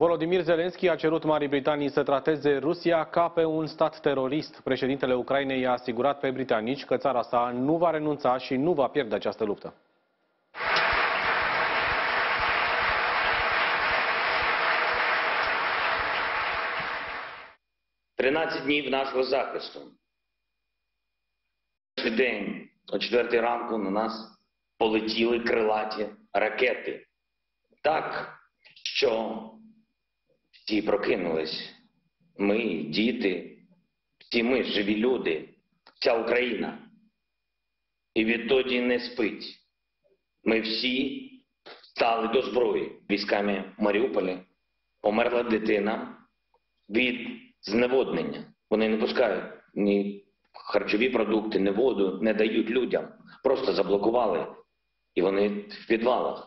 Volodymyr Zelensky a cerut Marii Britanii să trateze Rusia ca pe un stat terorist. Președintele Ucrainei i-a asigurat pe britanici că țara sa nu va renunța și nu va pierde această luptă. «13 днів нашого захисту. Перший день о 4 ранку на нас полетіли крилаті ракети. Так, що всі прокинулись. Ми, діти, всі ми, живі люди, вся Україна. І відтоді не спить. Ми всі стали до зброї військами Маріуполя. Померла дитина від зневоднення. Вони не пускають ні харчові продукти, ні воду, не дають людям. Просто заблокували. І вони в підвалах.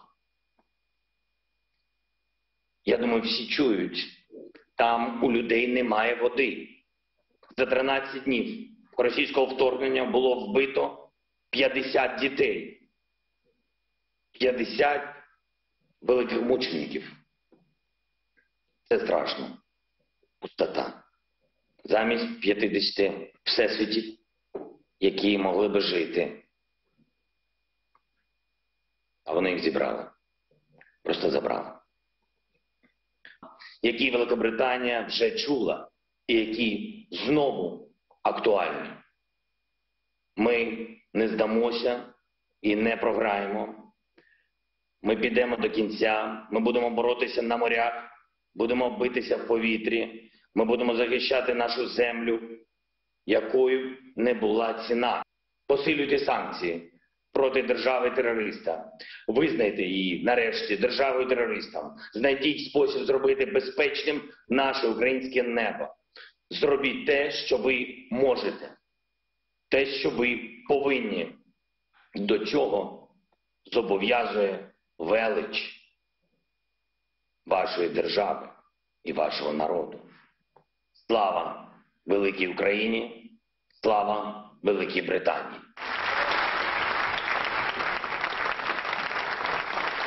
Я думаю, всі чують, там у людей немає води. За 13 днів російського вторгнення було вбито 50 дітей. 50 великих мучеників. Це страшно. Пустота. Замість 50 всесвітів, які могли би жити. А вони їх зібрали. Просто забрали. Які Великобританія вже чула і які знову актуальні. Ми не здамося і не програємо. Ми підемо до кінця, ми будемо боротися на морях, будемо битися в повітрі, ми будемо захищати нашу землю, якою не була ціна. Посилюйте санкції проти держави-терориста. Визнайте її, нарешті, державою-терористом. Знайдіть спосіб зробити безпечним наше українське небо. Зробіть те, що ви можете. Те, що ви повинні. До чого зобов'язує велич вашої держави і вашого народу. Слава великій Україні! Слава Великій Британії!